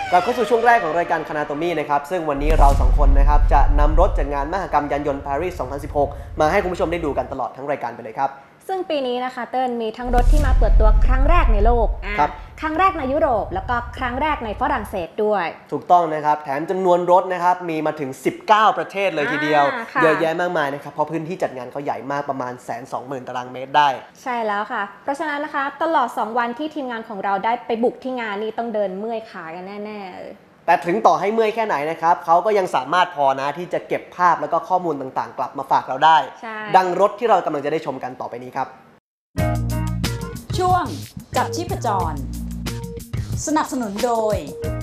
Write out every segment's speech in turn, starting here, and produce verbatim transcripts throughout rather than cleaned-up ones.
กลับเข้าสู่ช่วงแรกของรายการคณาโตมี่นะครับซึ่งวันนี้เราสองคนนะครับจะนำรถจากงานมหกรรมยานยนต์ปารีส สองพันสิบหก มาให้คุณผู้ชมได้ดูกันตลอดทั้งรายการไปเลยครับซึ่งปีนี้นะคะเติ้ลมีทั้งรถที่มาเปิดตัวครั้งแรกในโลกครับครั้งแรกในยุโรปแล้วก็ครั้งแรกในฝรั่งเศสด้วยถูกต้องนะครับแถมจำนวนรถนะครับมีมาถึงสิบเก้าประเทศเลยทีเดียวเยอะแยะมากมายนะครับเพราะพื้นที่จัดงานเขาใหญ่มากประมาณ หนึ่งแสนสองหมื่น ตารางเมตรได้ใช่แล้วค่ะเพราะฉะนั้นนะคะตลอดสองวันที่ทีมงานของเราได้ไปบุกที่งานนี้ต้องเดินเมื่อยขากันแน่ๆแต่ถึงต่อให้เมื่อยแค่ไหนนะครับเขาก็ยังสามารถพอนะที่จะเก็บภาพแล้วก็ข้อมูลต่างๆกลับมาฝากเราได้ดังรถที่เรากำลังจะได้ชมกันต่อไปนี้ครับช่วงจับชีพจรสนับสนุนโดย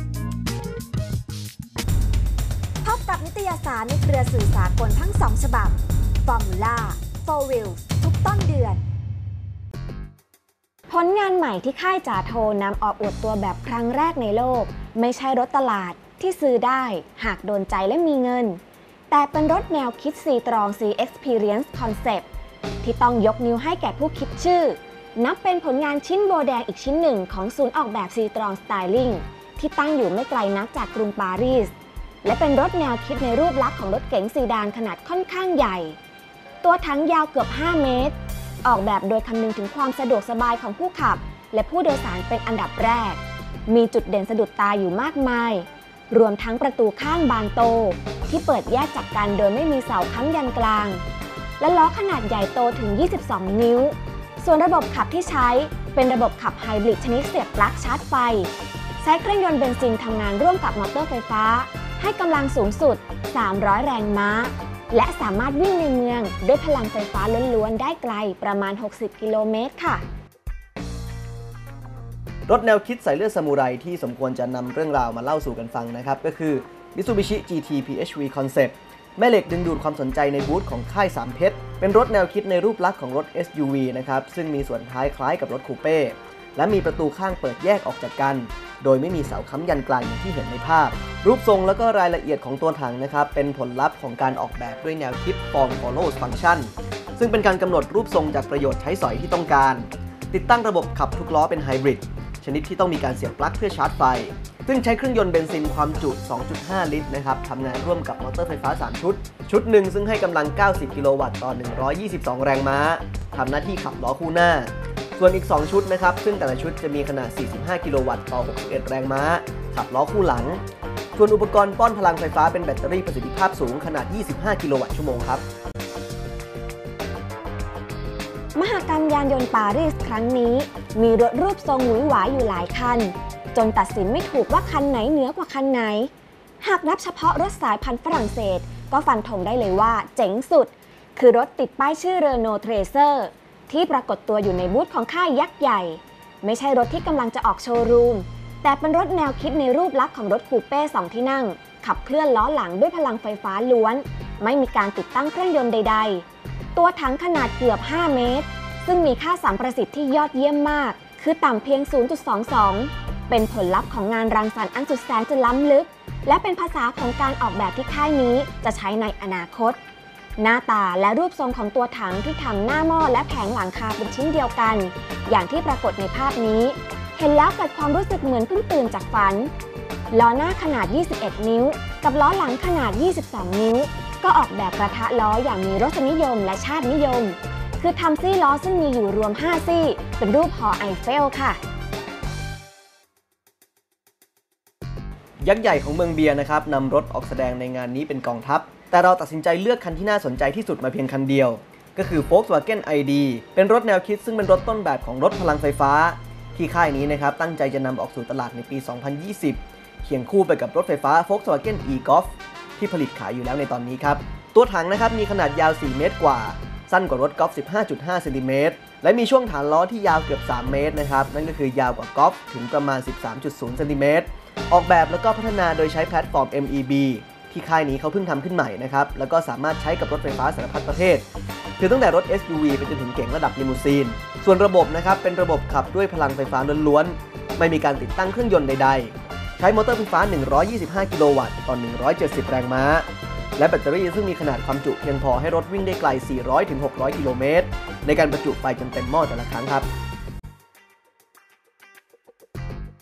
พบกับนิตยสารในเครือสื่อสากลทั้งสองฉบับ Formula โฟร์ Wheels ทุกต้นเดือนผลงานใหม่ที่ค่ายจ๋าโทนำออกอวดตัวแบบครั้งแรกในโลกไม่ใช่รถตลาดที่ซื้อได้หากโดนใจและมีเงินแต่เป็นรถแนวคิด C-Tron C Experience Concept ที่ต้องยกนิ้วให้แก่ผู้คิดชื่อนับเป็นผลงานชิ้นโบแดงอีกชิ้นหนึ่งของศูนย์ออกแบบ C-Tron Styling ที่ตั้งอยู่ไม่ไกลนักจากกรุงปารีสและเป็นรถแนวคิดในรูปลักษณ์ของรถเก๋งซีดานขนาดค่อนข้างใหญ่ตัวถังยาวเกือบห้าเมตรออกแบบโดยคำนึงถึงความสะดวกสบายของผู้ขับและผู้โดยสารเป็นอันดับแรกมีจุดเด่นสะดุดตาอยู่มากมายรวมทั้งประตูข้างบานโตที่เปิดแยกจากกันโดยไม่มีเสาค้ำยันกลางและล้อขนาดใหญ่โตถึงยี่สิบสองนิ้วส่วนระบบขับที่ใช้เป็นระบบขับไฮบริดชนิดเสียบปลั๊กชาร์จไฟใช้เครื่องยนต์เบนซินทำงานร่วมกับมอเตอร์ไฟฟ้าให้กำลังสูงสุดสามร้อยแรงม้าและสามารถวิ่งในเมืองด้วยพลังไฟฟ้าล้วนๆได้ไกลประมาณหกสิบกิโลเมตรค่ะรถแนวคิดใส่เลือดซามูไรที่สมควรจะนำเรื่องราวมาเล่าสู่กันฟังนะครับก็คือ Mitsubishi จี ที พี เอช วี Concept แม่เหล็กดึงดูดความสนใจในบูธของค่ายสามเพชรเป็นรถแนวคิดในรูปลักษณ์ของรถ เอส ยู วี นะครับซึ่งมีส่วนท้ายคล้ายกับรถคูเป้และมีประตูข้างเปิดแยกออกจากกันโดยไม่มีเสาค้ำยันกลางอย่างที่เห็นในภาพรูปทรงและก็รายละเอียดของตัวถังนะครับเป็นผลลัพธ์ของการออกแบบด้วยแนวคิด Form Follows Function ซึ่งเป็นการกำหนดรูปทรงจากประโยชน์ใช้สอยที่ต้องการติดตั้งระบบขับทุกล้อเป็นไฮบริดชนิดที่ต้องมีการเสียบปลั๊กเพื่อชาร์จไฟซึ่งใช้เครื่องยนต์เบนซินความจุ สองจุดห้า ลิตรนะครับทำงานร่วมกับมอเตอร์ไฟฟ้า สาม ชุดชุดหนึ่งซึ่งให้กำลัง เก้าสิบ กิโลวัตต์ต่อ หนึ่งร้อยยี่สิบสอง แรงม้าทำหน้าที่ขับล้อคู่หน้าส่วนอีก สอง ชุดนะครับซึ่งแต่ละชุดจะมีขนาด สี่สิบห้า กิโลวัตต์ต่อ หกสิบเอ็ด แรงม้าขับล้อคู่หลังส่วนอุปกรณ์ป้อนพลังไฟฟ้าเป็นแบตเตอรี่ประสิทธิภาพสูงขนาด ยี่สิบห้า กิโลวัตต์ชั่วโมงครับมหกรรมยานยนต์ปารีสครั้งนี้มีรถรูปทรงหวือหวาอยู่หลายคันจนตัดสินไม่ถูกว่าคันไหนเหนือกว่าคันไหนหากนับเฉพาะรถสายพันธุ์ฝรั่งเศสก็ฟันธงได้เลยว่าเจ๋งสุดคือรถติดป้ายชื่อ Renault Tracer ที่ปรากฏตัวอยู่ในบูธของค่ายยักษ์ใหญ่ไม่ใช่รถที่กำลังจะออกโชว์รูมแต่เป็นรถแนวคิดในรูปลักษณ์ของรถคูเป้สองที่นั่งขับเคลื่อนล้อหลังด้วยพลังไฟฟ้าล้วนไม่มีการติดตั้งเครื่องยนต์ใดๆตัวถังขนาดเกือบห้าเมตรซึ่งมีค่าสัมประสิทธิ์ที่ยอดเยี่ยมมากคือต่ำเพียง ศูนย์จุดสองสอง เป็นผลลัพธ์ของงานรังสรรค์อันสุดแสนจะล้ำลึกและเป็นภาษาของการออกแบบที่ค่ายนี้จะใช้ในอนาคตหน้าตาและรูปทรงของตัวถังที่ทำหน้าหม้อและแผงหลังคาเป็นชิ้นเดียวกันอย่างที่ปรากฏในภาพนี้เห็นแล้วเกิดความรู้สึกเหมือนเพิ่งตื่นจากฝันล้อหน้าขนาดยี่สิบเอ็ดนิ้วกับล้อหลังขนาดยี่สิบสองนิ้วก็ออกแบบกระทะล้ออย่างมีรสนิยมและชาตินิยมคือทำซี่ล้อซึ่งมีอยู่รวมห้าซี่เป็นรูปหอไอเฟลค่ะยักษ์ใหญ่ของเมืองเบียร์นะครับนำรถออกแสดงในงานนี้เป็นกองทัพแต่เราตัดสินใจเลือกคันที่น่าสนใจที่สุดมาเพียงคันเดียวก็คือ Volkswagen ไอ ดี เป็นรถแนวคิดซึ่งเป็นรถต้นแบบของรถพลังไฟฟ้าที่ค่ายนี้นะครับตั้งใจจะนำออกสู่ตลาดในปี สองพันยี่สิบ เคียงคู่ไปกับรถไฟฟ้า Volkswagen e-Golf ที่ผลิตขายอยู่แล้วในตอนนี้ครับตัวถังนะครับมีขนาดยาวสี่เมตรกว่าสั้นกว่ารถกอล์ฟ สิบห้าจุดห้า เซนติเมตรและมีช่วงฐานล้อที่ยาวเกือบสามเมตรนะครับนั่นก็คือยาวกว่ากอล์ฟถึงประมาณ สิบสามจุดศูนย์ เซนติเมตรออกแบบแล้วก็พัฒนาโดยใช้แพลตฟอร์ม เอ็ม อี บี ที่ค่ายนี้เขาเพิ่งทำขึ้นใหม่นะครับแล้วก็สามารถใช้กับรถไฟฟ้าสารพัดประเภทคือตั้งแต่รถ เอส ยู วี ไปจนถึงเก๋งระดับลิมูซีนส่วนระบบนะครับเป็นระบบขับด้วยพลังไฟฟ้าล้วนๆไม่มีการติดตั้งเครื่องยนต์ใดๆใช้มอเตอร์ไฟฟ้าหนึ่งร้อยยี่สิบห้ากิโลวัตต์ต่อหนึ่งร้อยเจ็ดสิบแรงม้าและแบตเตอรี่ซึ่งมีขนาดความจุเพียงพอให้รถวิ่งได้ไกล สี่ร้อยถึงหกร้อย กิโลเมตรในการบรรจุไฟจนเต็มหม้อแต่ละครั้งครับ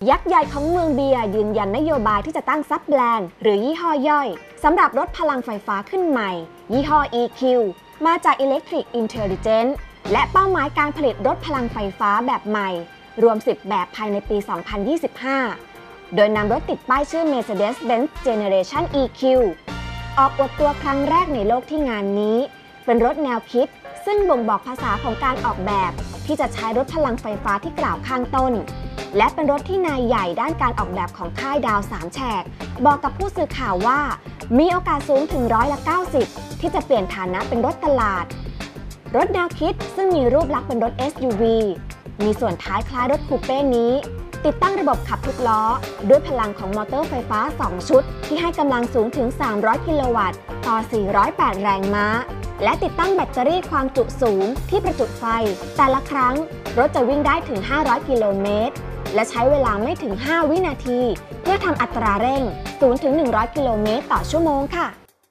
ยักษ์ใหญ่ของเมืองเบียร์ยืนยันนโยบายที่จะตั้งซับแบรนด์หรือยี่ห้อย่อยสำหรับรถพลังไฟฟ้าขึ้นใหม่ยี่ห้อ อี คิว มาจาก Electric Intelligence และเป้าหมายการผลิตรถพลังไฟฟ้าแบบใหม่รวมสิบแบบภายในปี สองพันยี่สิบห้า โดยนำรถติดป้ายชื่อ Mercedes-Benz Generation อี คิว ออกอวดตัวครั้งแรกในโลกที่งานนี้เป็นรถแนวคิดซึ่งบ่งบอกภาษาของการออกแบบที่จะใช้รถพลังไฟฟ้าที่กล่าวข้างต้นและเป็นรถที่นายใหญ่ด้านการออกแบบของค่ายดาวสามแฉกบอกกับผู้สื่อข่าวว่ามีโอกาสสูงถึงร้อยละเก้าสิบที่จะเปลี่ยนฐานะเป็นรถตลาดรถแนวคิดซึ่งมีรูปลักษณ์เป็นรถ เอส ยู วี มีส่วนท้ายคล้ายรถคูเป้นี้ติดตั้งระบบขับทุกล้อด้วยพลังของมอเตอร์ไฟฟ้าสองชุดที่ให้กำลังสูงถึงสามร้อยกิโลวัตต์ต่อสี่ร้อยแปดแรงม้าและติดตั้งแบตเตอรี่ความจุสูงที่ประจุไฟแต่ละครั้งรถจะวิ่งได้ถึงห้าร้อยกิโลเมตรและใช้เวลาไม่ถึงห้าวินาทีเพื่อทำอัตราเร่งศูนย์ถึงหนึ่งร้อยกิโลเมตรต่อชั่วโมงค่ะ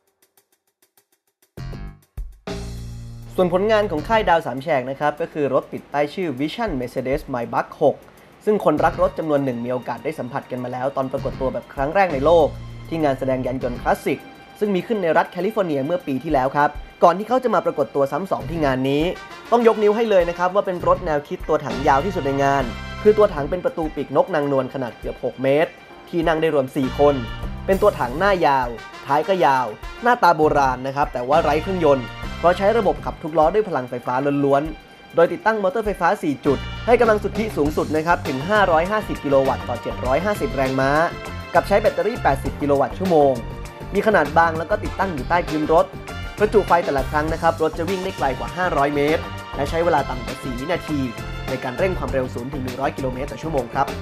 ส่วนผลงานของค่ายดาวสามแฉกนะครับก็คือรถติดป้ายชื่อ Vision Mercedes Maybach หกซึ่งคนรักรถจำนวนหนึ่งมีโอกาสได้สัมผัสกันมาแล้วตอนปรากฏตัวแบบครั้งแรกในโลกที่งานแสดงยานยนต์คลาสสิกซึ่งมีขึ้นในรัฐแคลิฟอร์เนียเมื่อปีที่แล้วครับก่อนที่เขาจะมาปรากฏตัวซ้ำสองที่งานนี้ต้องยกนิ้วให้เลยนะครับว่าเป็นรถแนวคิดตัวถังยาวที่สุดในงานคือตัวถังเป็นประตูปีกนกนางนวลขนาดเกือบหกเมตรที่นั่งได้รวมสี่คนเป็นตัวถังหน้ายาวท้ายก็ยาวหน้าตาโบราณนะครับแต่ว่าไร้เครื่องยนต์เพราะใช้ระบบขับทุกล้อด้วยพลังไฟฟ้าล้วนๆโดยติดตั้งมอเตอร์ไฟฟ้าสี่จุดให้กำลังสุทธิสูงสุดนะครับถึงห้าร้อยห้าสิบกิโลวัตต์ต่อเจ็ดร้อยห้าสิบแรงม้ากับใช้แบตเตอรี่แปดสิบกิโลวัตต์ชั่วโมงมีขนาดบางแล้วก็ติดตั้งอยู่ใต้พื้นรถประจุไฟแต่ละครั้งนะครับรถจะวิ่งได้ไกลกว่าห้าร้อยเมตรและใช้เวลาต่ำกว่าสี่วินาทีในการเร่งความเร็วศูนย์ถึงหนึ่งร้อยกิโลเมตรต่อชั่วโมงครับ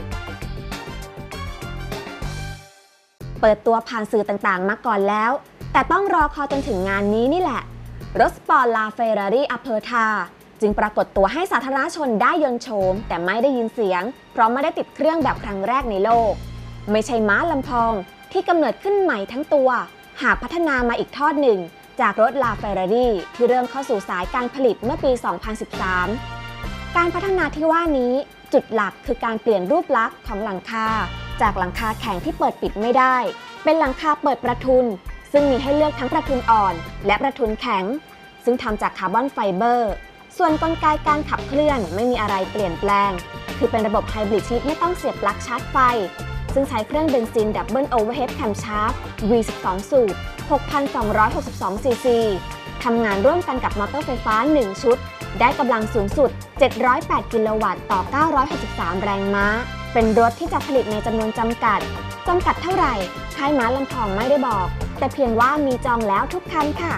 เปิดตัวผ่านสื่อต่างๆมาก่อนแล้วแต่ต้องรอคอยจนถึงงานนี้นี่แหละรถสปอร์ตลาเฟอร์รารี่อเพอร์ทาจึงปรากฏตัวให้สาธารณชนได้ยนต์โฉมแต่ไม่ได้ยินเสียงเพราะไม่ได้ติดเครื่องแบบครั้งแรกในโลกไม่ใช่ม้าลำพองที่กำเนิดขึ้นใหม่ทั้งตัวหากพัฒนามาอีกทอดหนึ่งจากรถลาเฟอร์รารี่ที่เริ่มเข้าสู่สายการผลิตเมื่อปี สองพันสิบสาม การพัฒนาที่ว่านี้จุดหลักคือการเปลี่ยนรูปลักษณ์ของหลังคาจากหลังคาแข็งที่เปิดปิดไม่ได้เป็นหลังคาเปิดประทุนซึ่งมีให้เลือกทั้งประทุนอ่อนและประทุนแข็งซึ่งทำจากคาร์บอนไฟเบอร์ส่วนกลไกการขับเคลื่อนไม่มีอะไรเปลี่ยนแปลงคือเป็นระบบไฮบริดที่ไม่ต้องเสียบปลั๊กชาร์จไฟซึ่งใช้เครื่องเบนซินดับเบิลโอเวอร์เฮดแคมชาร์ป วี สิบสอง สูบ หกพันสองร้อยหกสิบสอง ซี ซี ทำงานร่วมกันกับมอเตอร์ไฟฟ้าหนึ่งชุดได้กำลังสูงสุดเจ็ดร้อยแปดกิโลวัตต์ต่อเก้าร้อยหกสิบสามแรงม้าเป็นรถที่จะผลิตในจำนวนจำกัดจำกัดเท่าไหร่ค่ายม้าลำพองไม่ได้บอกแต่เพียงว่ามีจองแล้วทุกคันค่ะ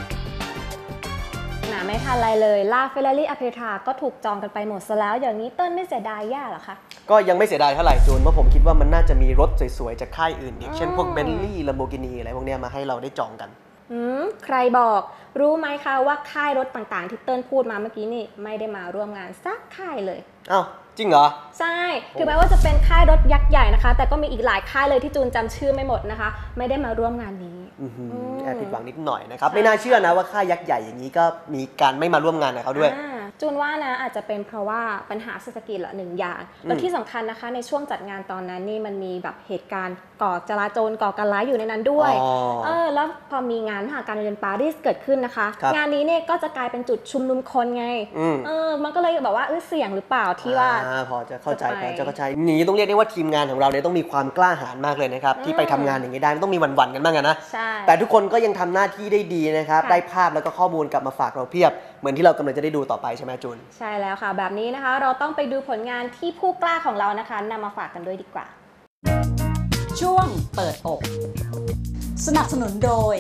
หนาไม่ทันอะไรเลยลาเฟอร์รารี่อเพอร์ทาก็ถูกจองกันไปหมดซะแล้วอย่างนี้เติ้ลไม่เสียดายย่าเหรอคะก็ยังไม่เสียดายเท่าไหร่จูนเพราะผมคิดว่ามันน่าจะมีรถสวยๆจากค่ายอื่นอีกเช่นพวกเบนลี่ลัมโบกินีอะไรพวกนี้มาให้เราได้จองกันอืมใครบอกรู้ไหมคะว่าค่ายรถต่างๆที่เติ้ลพูดมาเมื่อกี้นี่ไม่ได้มาร่วมงานสักค่ายเลยอ้าวจริงเหรอใช่ถึงแม้ว่าจะเป็นค่ายรถยักษ์ใหญ่นะคะแต่ก็มีอีกหลายค่ายเลยที่จูนจำชื่อไม่หมดนะคะไม่ได้มาร่วมงานนี้แอบผิดหวังนิดหน่อยนะครับไม่น่าเชื่อนะว่าค่ายยักษ์ใหญ่อย่างนี้ก็มีการไม่มาร่วมงานกับเขาด้วยจูนว่านะอาจจะเป็นเพราะว่าปัญหาเศรษฐกิจละหนึ่งอย่างแล้วที่สำคัญนะคะในช่วงจัดงานตอนนั้นนี่มันมีแบบเหตุการณ์ก่อจลาจลก่อการร้ายอยู่ในนั้นด้วยเออแล้วพอมีงานมหกรรมยานต์ปารีสเกิดขึ้นนะคะงานนี้เนี่ยก็จะกลายเป็นจุดชุมนุมคนไงเออมันก็เลยแบบว่าเสี่ยงหรือเปล่าที่ว่าพอจะเข้าใจพอจะเข้าใจนี้ต้องเรียกได้ว่าทีมงานของเราเนี่ยต้องมีความกล้าหาญมากเลยนะครับที่ไปทำงานอย่างนี้ได้ต้องมีหวั่นๆกันบ้างนะแต่ทุกคนก็ยังทำหน้าที่ได้ดีนะครับได้ภาพแล้วก็ข้อมูลกลับมาฝากเราเพียบเหมือนที่เรากำลังจะได้ดูต่อไปใช่ไหมจูนใช่แล้วค่ะแบบนี้นะคะเราต้องไปดูผลงานที่ผู้กล้าของเรานะคะนำมาฝากกันด้วยดีกว่าช่วงเปิดอกสนับสนุนโดย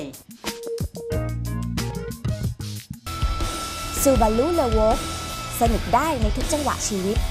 Subaru Levorg สนุกได้ในทุกจังหวะชีวิต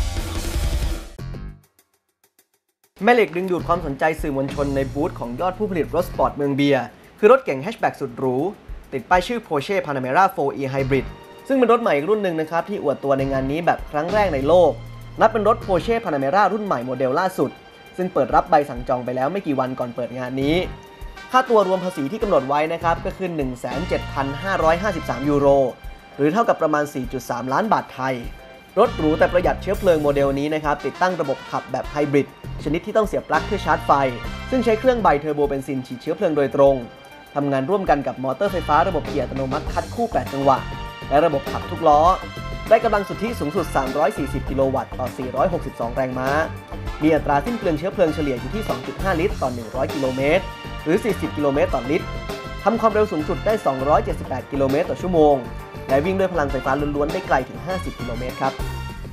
แม่เหล็กดึงดูดความสนใจสื่อมวลชนในบูธของยอดผู้ผลิตรถสปอร์ตเมืองเบียร์คือรถเก๋งแฮชแบ็กสุดหรูติดป้ายชื่อ Porsche Panamera โฟร์ อี Hybrid ซึ่งเป็นรถใหม่อีกรุ่นหนึ่งนะครับที่อวดตัวในงานนี้แบบครั้งแรกในโลกนับเป็นรถ Porsche Panamera รุ่นใหม่โมเดลล่าสุดซึ่งเปิดรับใบสั่งจองไปแล้วไม่กี่วันก่อนเปิดงานนี้ค่าตัวรวมภาษีที่กำหนดไว้นะครับก็คือ หนึ่งแสนเจ็ดพันห้าร้อยห้าสิบสาม ยูโรหรือเท่ากับประมาณ สี่จุดสาม ล้านบาทไทยรถหรูแต่ประหยัดเชื้อเพลิงโมเดลนี้นะครับติดตั้งระบบขับแบบไฮบริดชนิดที่ต้องเสียบปลั๊กเพื่อชาร์จไฟซึ่งใช้เครื่องไบเทอร์โบเบนซินฉีดเชื้อเพลิงโดยตรงทำงานร่วมกันกับมอเตอร์ไฟฟ้าระบบเกียร์อัตโนมัติคัดคู่แปดจังหวะและระบบขับทุกล้อได้กำลังสุทธิสูงสุดสามร้อยสี่สิบกิโลวัตต์ต่อสี่ร้อยหกสิบสองแรงม้ามีอัตราสิ้นเปลืองเชื้อเพลิงเฉลี่ยอยู่ที่ สองจุดห้า ลิตรต่อหนึ่งร้อยกิโลเมตรหรือสี่สิบกิโลเมตรต่อลิตรทำความเร็วสูงสุดได้สองร้อยเจ็ดสิบแปดกิโลเมตรต่อชั่วโมงและวิ่งด้วยพลังไฟฟ้าล้วนๆได้ไกลถึงห้าสิบกิโลเมตรครับ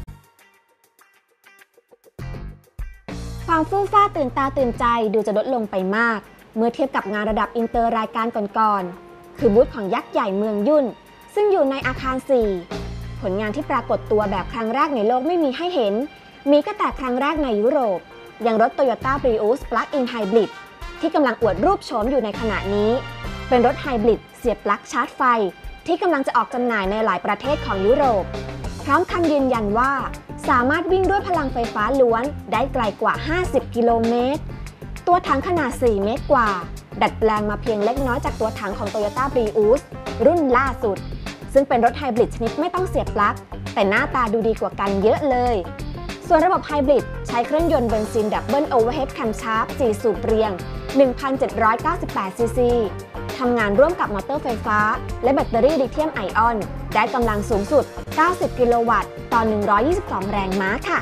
ความฟู่ฟ้าตื่นตาตื่นใจดูจะลดลงไปมากเมื่อเทียบกับงานระดับอินเตอร์รายการก่อนๆคือบูธของยักษ์ใหญ่เมืองยุ่นซึ่งอยู่ในอาคารสี่ผลงานที่ปรากฏตัวแบบครั้งแรกในโลกไม่มีให้เห็นมีก็แต่ครั้งแรกในยุโรปอย่างรถ Toyota Prius Plug-in Hybrid ที่กำลังอวดรูปโฉมอยู่ในขณะนี้เป็นรถไฮบริดเสียบปลั๊กชาร์จไฟที่กำลังจะออกจำหน่ายในหลายประเทศของยุโรปพร้อมคำยืนยันว่าสามารถวิ่งด้วยพลังไฟฟ้าล้วนได้ไกลกว่าห้าสิบกิโลเมตรตัวถังขนาดสี่เมตรกว่าดัดแปลงมาเพียงเล็กน้อยจากตัวถังของ Toyota Prius รุ่นล่าสุดซึ่งเป็นรถไฮบริดชนิดไม่ต้องเสียบปลั๊กแต่หน้าตาดูดีกว่ากันเยอะเลยส่วนระบบไฮบริดใช้เครื่องยนต์เบนซินดับเบิลโอเวอร์เฮดแคมชาร์ปสี่สูบเรียง หนึ่งพันเจ็ดร้อยเก้าสิบแปด ซี ซี ทำงานร่วมกับมอเตอร์ไฟฟ้าและแบตเตอรี่ลิเธียมไอออนได้กำลังสูงสุดเก้าสิบกิโลวัตต์ต่อหนึ่งร้อยยี่สิบสองแรงม้าค่ะ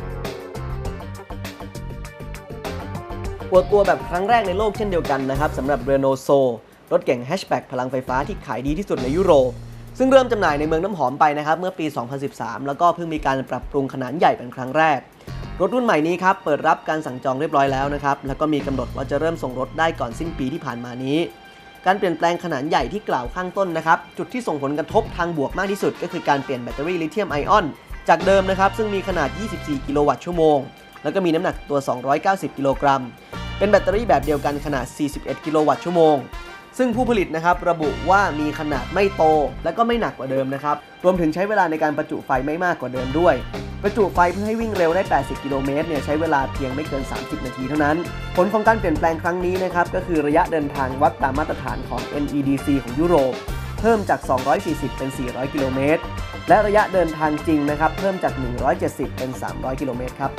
เปิดตัวแบบครั้งแรกในโลกเช่นเดียวกันนะครับสำหรับ Renault Zoe รถเก๋งแฮชแบ็กพลังไฟฟ้าที่ขายดีที่สุดในยุโรปซึ่งเริ่มจำหน่ายในเมืองน้ำหอมไปนะครับเมื่อปี สองพันสิบสาม แล้วก็เพิ่งมีการปรับปรุงขนาดใหญ่เป็นครั้งแรกรถรุ่นใหม่นี้ครับเปิดรับการสั่งจองเรียบร้อยแล้วนะครับแล้วก็มีกำหนดว่าจะเริ่มส่งรถได้ก่อนสิ้นปีที่ผ่านมานี้การเปลี่ยนแปลงขนาดใหญ่ที่กล่าวข้างต้นนะครับจุดที่ส่งผลกระทบทางบวกมากที่สุดก็คือการเปลี่ยนแบตเตอรี่ลิเธียมไอออนจากเดิมนะครับซึ่งมีขนาดยี่สิบสี่กิโลวัตต์ชั่วโมงแล้วก็มีน้ำหนักตัวสองร้อยเก้าสิบกิโลกรัมเป็นแบตเตอรี่แบบเดียวกันขนาดสี่สิบเอ็ดกิโลวัตต์ชั่วโมงซึ่งผู้ผลิตนะครับระบุว่ามีขนาดไม่โตและก็ไม่หนักกว่าเดิมนะครับรวมถึงใช้เวลาในการประจุไฟไม่มากกว่าเดิมด้วยประจุไฟเพื่อให้วิ่งเร็วได้แปดสิบกิโลเมตรเนี่ยใช้เวลาเพียงไม่เกินสามสิบนาทีเท่านั้นผลของการเปลี่ยนแปลงครั้งนี้นะครับก็คือระยะเดินทางวัดตามมาตรฐานของ เอ็น อี ดี ซี ของยุโรปเพิ่มจากสองร้อยสี่สิบเป็นสี่ร้อยกิโลเมตรและระยะเดินทางจริงนะครับเพิ่มจากหนึ่งร้อยเจ็ดสิบเป็นสามร้อยกิโลเมตรครับ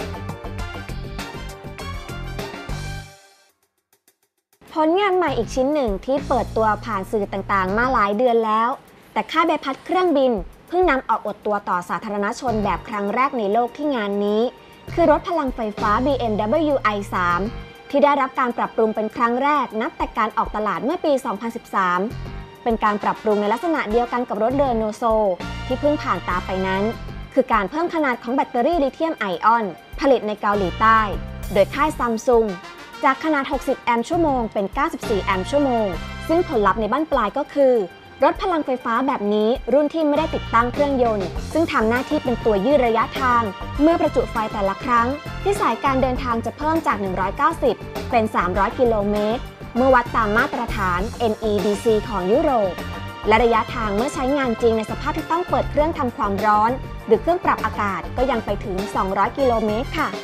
ผลงานใหม่อีกชิ้นหนึ่งที่เปิดตัวผ่านสื่อต่างๆมาหลายเดือนแล้วแต่ค่ายใบพัดเครื่องบินเพิ่งนำออกอวดตัวต่อสาธารณชนแบบครั้งแรกในโลกที่งานนี้คือรถพลังไฟฟ้า บี เอ็ม ดับเบิลยู ไอ สาม ที่ได้รับการปรับปรุงเป็นครั้งแรกนับแต่การออกตลาดเมื่อปี สองพันสิบสาม เป็นการปรับปรุงในลักษณะเดียวกันกับรถ Renault Zoe ที่เพิ่งผ่านตาไปนั้นคือการเพิ่มขนาดของแบตเตอรี่ลิเธียมไอออนผลิตในเกาหลีใต้โดยค่าย Samsungจากขนาดหกสิบแอมป์ชั่วโมงเป็นเก้าสิบสี่แอมป์ชั่วโมงซึ่งผลลัพธ์ในบั้นปลายก็คือรถพลังไฟฟ้าแบบนี้รุ่นที่ไม่ได้ติดตั้งเครื่องยนต์ซึ่งทำหน้าที่เป็นตัวยืดระยะทางเมื่อประจุไฟแต่ละครั้งที่สายการเดินทางจะเพิ่มจากหนึ่งร้อยเก้าสิบเป็นสามร้อยกิโลเมตรเมื่อวัดตามมาตรฐาน เอ็น อี ดี ซี ของยุโรปและระยะทางเมื่อใช้งานจริงในสภาพที่ต้องเปิดเครื่องทำความร้อนหรือเครื่องปรับอากาศก็ยังไปถึงสองร้อยกิโลเมตรค่ะ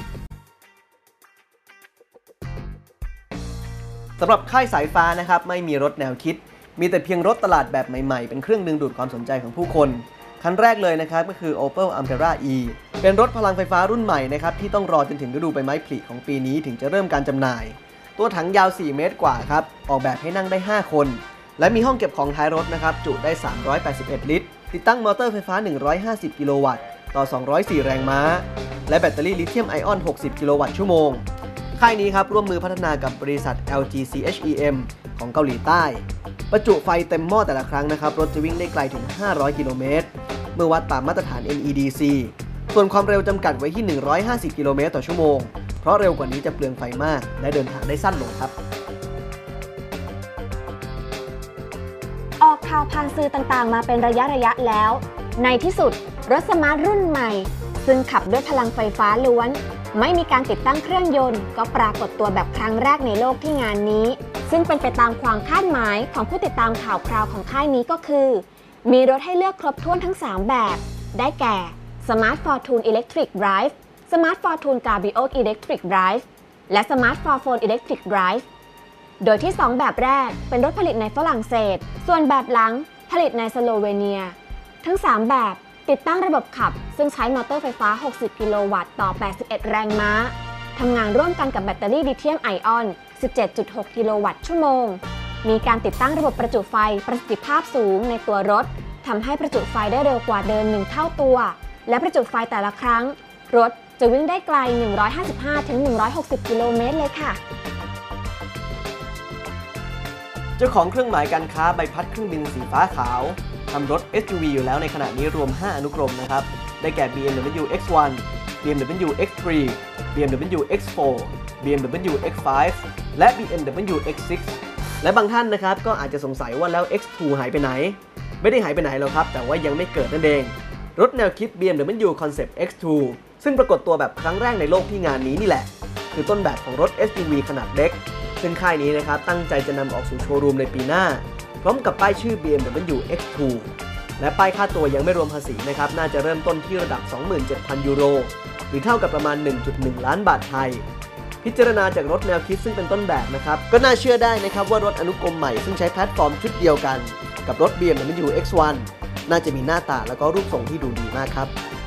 สำหรับค่ายสายฟ้านะครับไม่มีรถแนวคิดมีแต่เพียงรถตลาดแบบใหม่ๆเป็นเครื่องดึงดูดความสนใจของผู้คนคันแรกเลยนะครับก็คือ Opel Ampera E เป็นรถพลังไฟฟ้ารุ่นใหม่นะครับที่ต้องรอจนถึงฤดูใบไม้ผลิของปีนี้ถึงจะเริ่มการจำหน่ายตัวถังยาวสี่เมตรกว่าครับออกแบบให้นั่งได้ห้าคนและมีห้องเก็บของท้ายรถนะครับจุได้สามร้อยแปดสิบเอ็ดลิตรติดตั้งมอเตอร์ไฟฟ้าหนึ่งร้อยห้าสิบกิโลวัตต์ต่อสองร้อยสี่แรงม้าและแบตเตอรี่ลิเธียมไอออนหกสิบกิโลวัตต์ชั่วโมงค่ายนี้ครับร่วมมือพัฒนากับบริษัท แอล จี ซี เอช อี เอ็ม ของเกาหลีใต้ประจุไฟเต็มหม้อแต่ละครั้งนะครับรถจะวิ่งได้ไกลถึงห้าร้อยกิโลเมตรเมื่อวัดตามมาตรฐาน เอ็น อี ดี ซี ส่วนความเร็วจำกัดไว้ที่หนึ่งร้อยห้าสิบกิโลเมตรต่อชั่วโมงเพราะเร็วกว่านี้จะเปลืองไฟมากและเดินทางได้สั้นลงครับออกข่าวผ่านสื่อต่างๆมาเป็นระยะระยะแล้วในที่สุดรถสมาร์ทรุ่นใหม่ซึ่งขับด้วยพลังไฟฟ้าล้วนไม่มีการติดตั้งเครื่องยนต์ก็ปรากฏตัวแบบครั้งแรกในโลกที่งานนี้ซึ่งเป็นไปตามความคาดหมายของผู้ติดตามข่าวคราวของค่ายนี้ก็คือมีรถให้เลือกครบถ้วนทั้งสามแบบได้แก่ Smart Fortune Electric Drive Smart Fortune Cabrio Electric Drive และ Smart Fortune Electric Drive โดยที่สองแบบแรกเป็นรถผลิตในฝรั่งเศสส่วนแบบหลังผลิตในสโลเวเนียทั้งสามแบบติดตั้งระบบขับซึ่งใช้มอเตอร์ไฟฟ้า หกสิบ กิโลวัตต์ต่อ แปดสิบเอ็ด แรงม้าทำงานร่วมกันกับแบตเตอรี่ลิเธียมไอออน สิบเจ็ดจุดหก กิโลวัตต์ชั่วโมงมีการติดตั้งระบบประจุไฟประสิทธิภาพสูงในตัวรถทำให้ประจุไฟได้เร็วกว่าเดิมหนึ่งเท่าตัวและประจุไฟแต่ละครั้งรถจะวิ่งได้ไกล หนึ่งร้อยห้าสิบห้าถึงหนึ่งร้อยหกสิบ กิโลเมตรเลยค่ะเจ้าของเครื่องหมายการค้าใบพัดเครื่องบินสีฟ้าขาวทำรถ เอส ยู วี อยู่แล้วในขณะนี้รวม ห้า อนุกรมนะครับได้แก่ บี เอ็ม ดับเบิลยู เอ็กซ์ วัน บี เอ็ม ดับเบิลยู เอ็กซ์ ทรี บี เอ็ม ดับเบิลยู เอ็กซ์ โฟร์ บี เอ็ม ดับเบิลยู เอ็กซ์ ไฟว์ และ บี เอ็ม ดับเบิลยู เอ็กซ์ ซิกซ์ และบางท่านนะครับก็อาจจะสงสัยว่าแล้ว เอ็กซ์ ทู หายไปไหนไม่ได้หายไปไหนหรอกครับแต่ว่ายังไม่เกิดนั่นเองรถแนวคิด บี เอ็ม ดับเบิลยู Concept เอ็กซ์ ทู ซึ่งปรากฏตัวแบบครั้งแรกในโลกที่งานนี้นี่แหละคือต้นแบบของรถ เอส ยู วี ขนาดเล็กซึ่งค่ายนี้นะครับตั้งใจจะนำออกสู่โชว์รูมในปีหน้าพร้อมกับป้ายชื่อ บี เอ็ม ดับเบิลยู เอ็กซ์ ทู และป้ายค่าตัวยังไม่รวมภาษีนะครับน่าจะเริ่มต้นที่ระดับ สองหมื่นเจ็ดพัน ยูโรหรือเท่ากับประมาณ หนึ่งจุดหนึ่ง ล้านบาทไทยพิจารณาจากรถแนวคิดซึ่งเป็นต้นแบบนะครับก็น่าเชื่อได้นะครับว่ารถอนุกรมใหม่ซึ่งใช้แพลตฟอร์มชุดเดียวกันกับรถ บี เอ็ม ดับเบิลยู เอ็กซ์ วัน น่าจะมีหน้าตาแล้วก็รูปทรงที่ดูดีมากครับ